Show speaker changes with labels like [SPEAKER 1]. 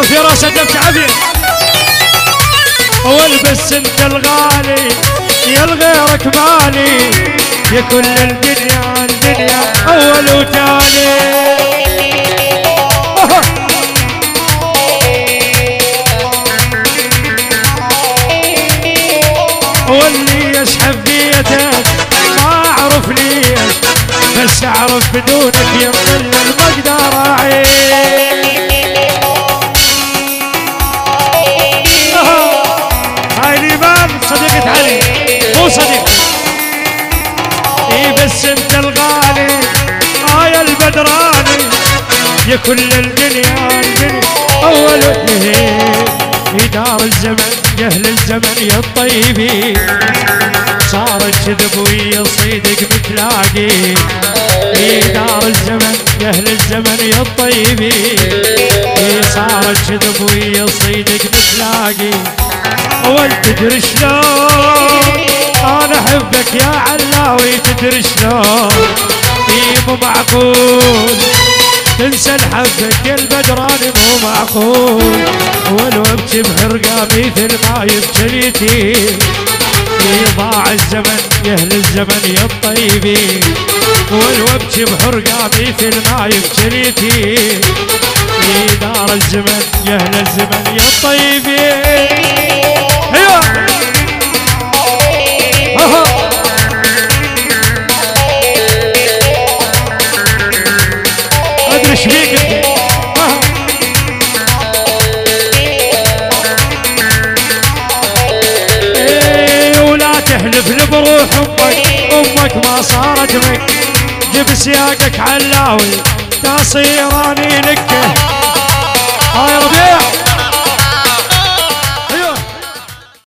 [SPEAKER 1] في راسه دفع عافية. والبس انت الغالي يا الغيرك مالي، يا كل الدنيا اول وتالي. واللي يسحب بيدك ما اعرف ليش، بس اعرف بدونك يضل المقدار اعيش. هاي الإمام صديقة علي مو صديق. اي بس انت الغالي يا البدراني، يا كل الدنيا اول في دار الزمن يا اهل الزمن يا الطيبين، صار الكذب ويصيدك متلاقي. في دار الزمن يا اهل الزمن يا الطيبين، صار الكذب ويصيدك متلاقي. تدري شلون انا احبك يا علاوي، تدري شلون مو معقول تنسى الحبك يا البدراني، مو معقول. ولو ابكي بحرقه مثل ما يبكي اليتيم، ضاع الزمن يا اهل الزمن يا الطيبين. ولو ابكي بحرقه مثل ما يبكي اليتيم، في دار الزمن يا اهل الزمن يا الطيبين. ايوه ادري ايش فيك انت. ولا تحلف لي بروح امك ما صارت مك، جيب سياقك علاوي تصيراني لكه.